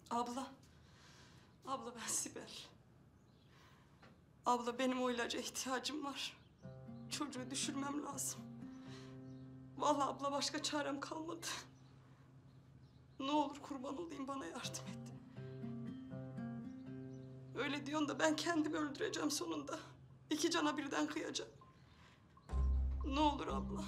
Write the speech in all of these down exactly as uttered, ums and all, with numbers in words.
Abla. Abla ben Sibel. Abla benim o ilaca ihtiyacım var. Çocuğu düşürmem lazım. Vallahi abla başka çarem kalmadı. Ne olur kurban olayım, bana yardım et. Öyle diyorsun da ben kendimi öldüreceğim sonunda. İki cana birden kıyacağım. Ne olur abla.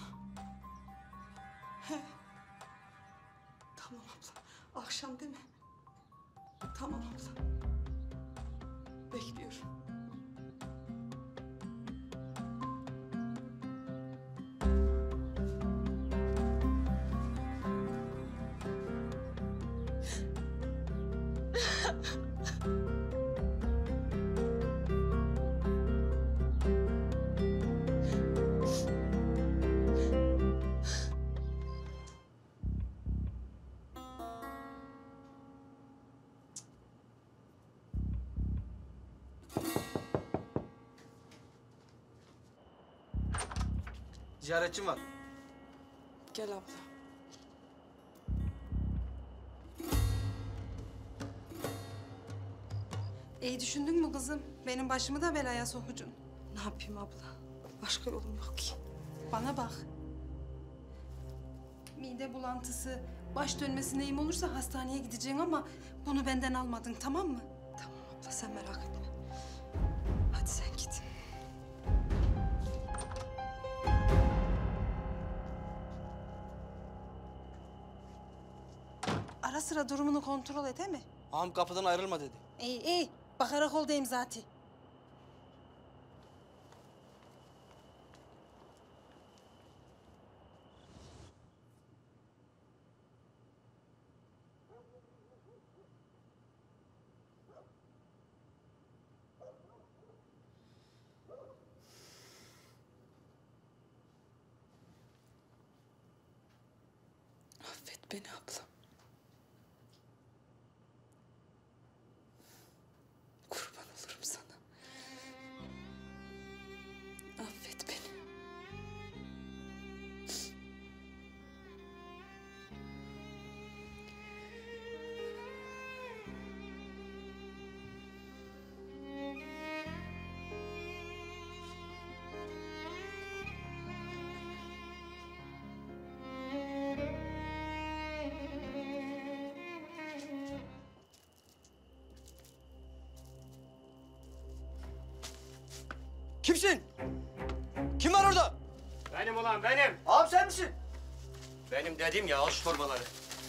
He. Tamam abla. Akşam değil mi? Tamam abla. Bekliyorum. Ziyaretçim var. Gel abla. İyi düşündün mü kızım? Benim başımı da belaya sokucun. Ne yapayım abla? Başka yolum yok ki. Bana bak. Mide bulantısı, baş dönmesi neyim olursa hastaneye gideceksin ama bunu benden almadın, tamam mı? Tamam abla, sen merak etme. Hadi sen git. Ara sıra durumunu kontrol et, he mi? Ağam kapıdan ayrılma dedi. İyi iyi. Bakarak oldayım zaten. Affet beni abla. Kurban olurum sana. Affet beni. Kimsin? Kim var orada? Benim ulan benim. Ağam sen misin? Benim dedim ya, al şu torbaları.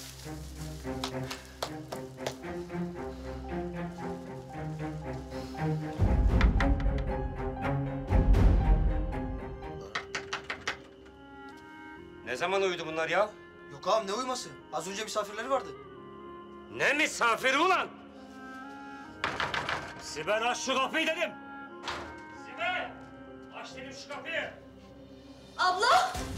Ne zaman uyudu bunlar ya? Yok ağam, ne uyuması? Az önce misafirleri vardı. Ne misafiri ulan? Sibel, aç şu kapıyı dedim. Sibel, aç dedim şu kapıyı. Abla!